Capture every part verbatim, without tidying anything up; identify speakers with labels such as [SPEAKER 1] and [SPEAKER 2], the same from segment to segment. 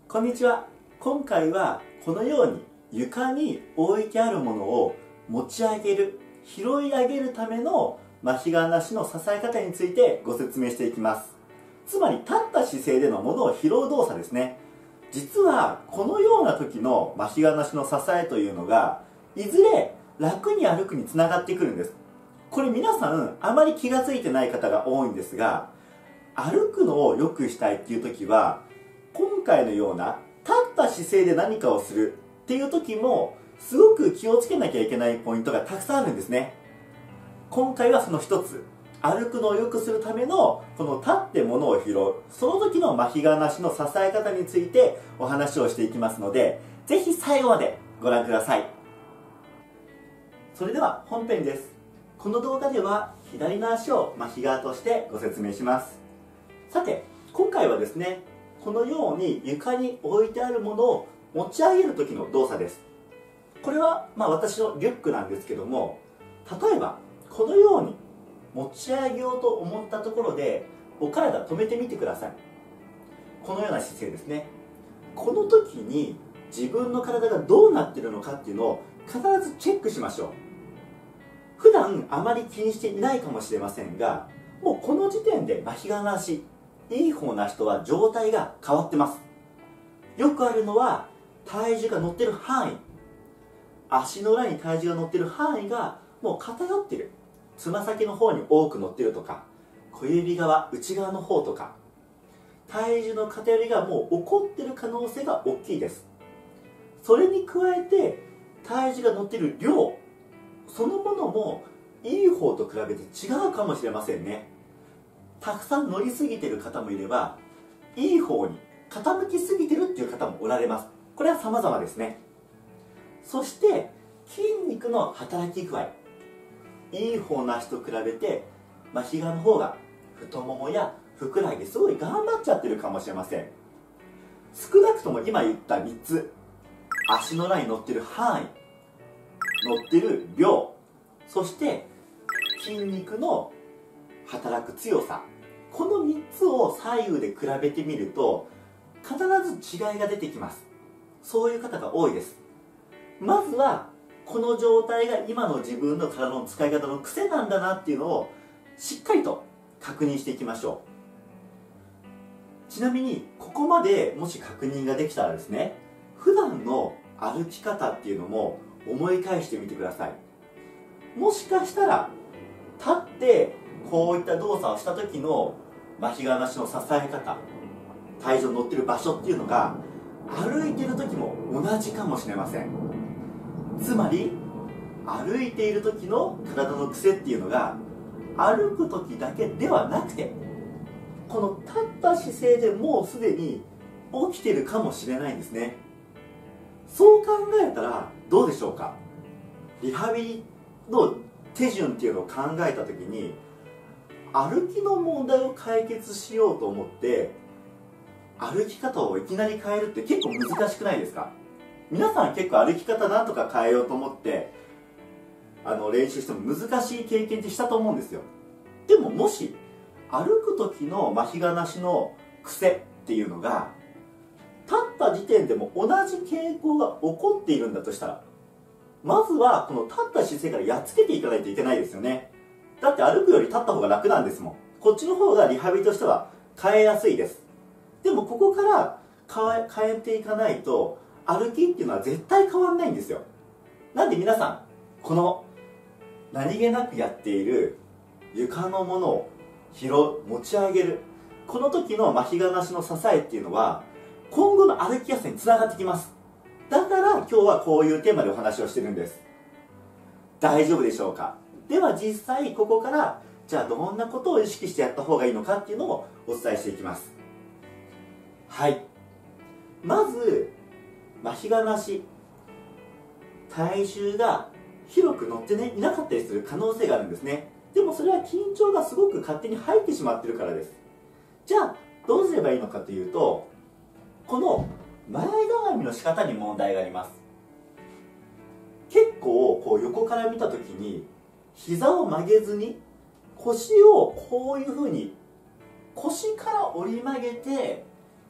[SPEAKER 1] こんにちは。今回はこのように床に置いてあるものを持ち上げる、拾い上げるためのマヒガン足の支え方についてご説明していきます。つまり立った姿勢でのものを拾う動作ですね。実はこのような時のマヒガン足の支えというのがいずれ楽に歩くにつながってくるんです。これ皆さんあまり気がついてない方が多いんですが、歩くのを良くしたいっていう時は今回のような立った姿勢で何かをするっていう時もすごく気をつけなきゃいけないポイントがたくさんあるんですね。今回はその一つ、歩くのを良くするためのこの立って物を拾う、その時のマヒガン足の支え方についてお話をしていきますので、ぜひ最後までご覧ください。それでは本編です。この動画では左の足をマヒガンとしてご説明します。さて、今回はですね、このように床に置いてあるものを持ち上げる時の動作です。これはまあ私のリュックなんですけども、例えばこのように持ち上げようと思ったところでお体止めてみてください。このような姿勢ですね。この時に自分の体がどうなっているのかっていうのを必ずチェックしましょう。普段あまり気にしていないかもしれませんが、もうこの時点でマヒガン足いい方な人は状態が変わってます。よくあるのは体重が乗ってる範囲、足の裏に体重が乗ってる範囲がもう偏ってる、つま先の方に多く乗ってるとか、小指側内側の方とか、体重の偏りがもう起こってる可能性が大きいです。それに加えて体重が乗ってる量そのものもいい方と比べて違うかもしれませんね。たくさん乗りすぎてる方もいれば、いい方に傾きすぎてるっていう方もおられます。これは様々ですね。そして筋肉の働き具合、いい方の足と比べてマヒガンの方が太ももやふくらはぎですごい頑張っちゃってるかもしれません。少なくとも今言ったみっつ、足の裏に乗ってる範囲、乗ってる量、そして筋肉の働く強さ、このみっつを左右で比べてみると必ず違いが出てきます。そういう方が多いです。まずはこの状態が今の自分の体の使い方の癖なんだなっていうのをしっかりと確認していきましょう。ちなみにここまでもし確認ができたらですね、普段の歩き方っていうのも思い返してみてください。もしかしたら立ってこういった動作をした時のマヒガン足の支え方、体重の乗ってる場所っていうのが歩いている時も同じかもしれません。つまり歩いている時の体の癖っていうのが歩く時だけではなくて、この立った姿勢でもうすでに起きているかもしれないんですね。そう考えたらどうでしょうか。リハビリの手順っていうのを考えた時に、歩きの問題を解決しようと思って歩き方をいきなり変えるって結構難しくないですか。皆さん結構歩き方なんとか変えようと思ってあの練習しても難しい経験ってしたと思うんですよ。でももし歩く時のマヒガン足の癖っていうのが立った時点でも同じ傾向が起こっているんだとしたら、まずはこの立った姿勢からやっつけていかないといけないですよね。だって歩くより立った方が楽なんですもん。こっちの方がリハビリとしては変えやすいです。でもここから変え、変えていかないと歩きっていうのは絶対変わんないんですよ。なんで皆さんこの何気なくやっている床のものを拾う、持ち上げる、この時のマヒガン足の支えっていうのは今後の歩きやすさにつながってきます。だから今日はこういうテーマでお話をしてるんです。大丈夫でしょうか。では実際ここからじゃあどんなことを意識してやった方がいいのかっていうのをお伝えしていきます。はい、まずマヒガン足、体重が広く乗ってねいなかったりする可能性があるんですね。でもそれは緊張がすごく勝手に入ってしまってるからです。じゃあどうすればいいのかというと、この前かがみの仕方に問題があります。結構こう横から見た時に膝を曲げずに腰をこういうふうに腰から折り曲げて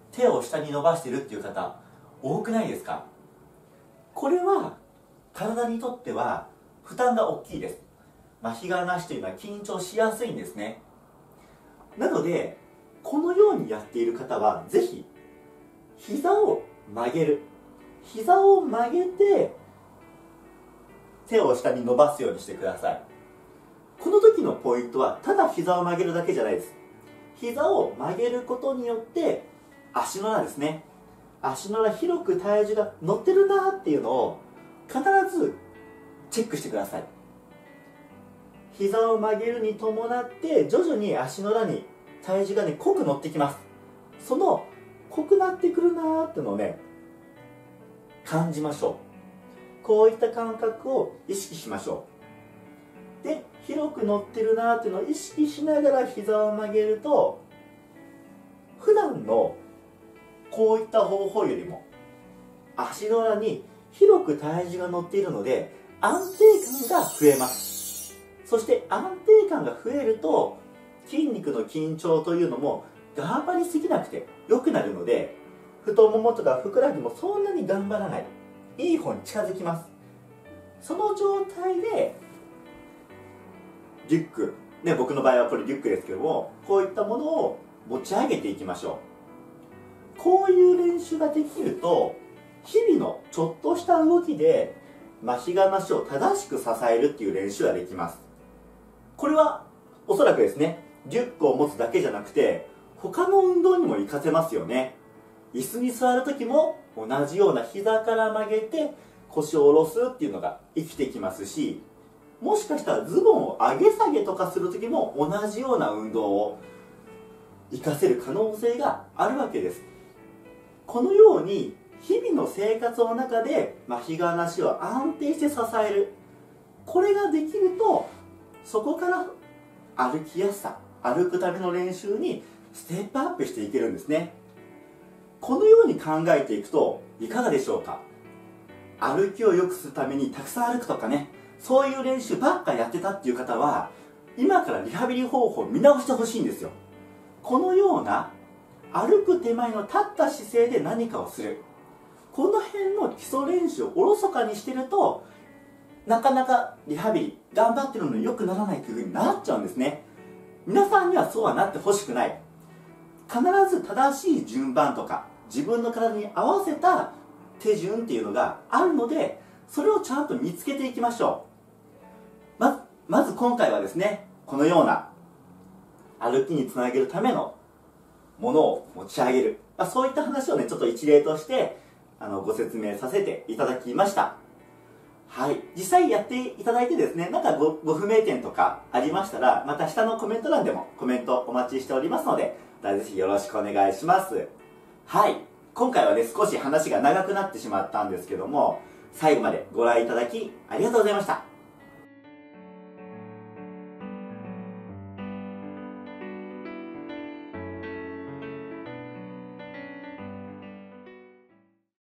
[SPEAKER 1] 手を下に伸ばしてるっていう方多くないですか？これは体にとっては負担が大きいです。麻痺がなしというのは緊張しやすいんですね。なのでこのようにやっている方はぜひ膝を曲げる、膝を曲げて手を下に伸ばすようにしてください。この時のポイントはただ膝を曲げるだけじゃないです。膝を曲げることによって足の裏ですね、足の裏広く体重が乗ってるなっていうのを必ずチェックしてください。膝を曲げるに伴って徐々に足の裏に体重がね濃く乗ってきます。その濃くなってくるなーっていうのをね感じましょう。こういった感覚を意識しましょう。で、広く乗ってるなーっていうのを意識しながら膝を曲げると、普段のこういった方法よりも足の裏に広く体重が乗っているので安定感が増えます。そして安定感が増えると筋肉の緊張というのも頑張りすぎなくて良くなるので、太ももとかふくらはぎもそんなに頑張らない、いい方に近づきます。その状態でリュック、ね、僕の場合はこれリュックですけども、こういったものを持ち上げていきましょう。こういう練習ができると日々のちょっとした動きで麻痺がなしを正しく支えるっていう練習ができます。これはおそらくですね、リュックを持つだけじゃなくて他の運動にも活かせますよね。椅子に座る時も同じような膝から曲げて腰を下ろすっていうのが生きてきますし、もしかしたらズボンを上げ下げとかする時も同じような運動を活かせる可能性があるわけです。このように日々の生活の中で麻痺がなしを安定して支える、これができるとそこから歩きやすさ、歩くための練習にステップアップしていけるんですね。このように考えていくといかがでしょうか？歩きを良くするためにたくさん歩くとかね、そういう練習ばっかやってたっていう方は今からリハビリ方法を見直してほしいんですよ。このような歩く手前の立った姿勢で何かをする、この辺の基礎練習をおろそかにしてるとなかなかリハビリ頑張ってるのに良くならないという風になっちゃうんですね。皆さんにはそうはなってほしくない。必ず正しい順番とか自分の体に合わせた手順っていうのがあるので、それをちゃんと見つけていきましょう。まず、まず今回はですね、このような歩きにつなげるためのものを持ち上げる、まあ、そういった話をねちょっと一例としてあのご説明させていただきました。はい、実際やっていただいてですね、なんか ご, ご不明点とかありましたら、また下のコメント欄でもコメントお待ちしておりますので、ぜひよろしくお願いします。はい、今回はね少し話が長くなってしまったんですけども、最後までご覧いただきありがとうございました。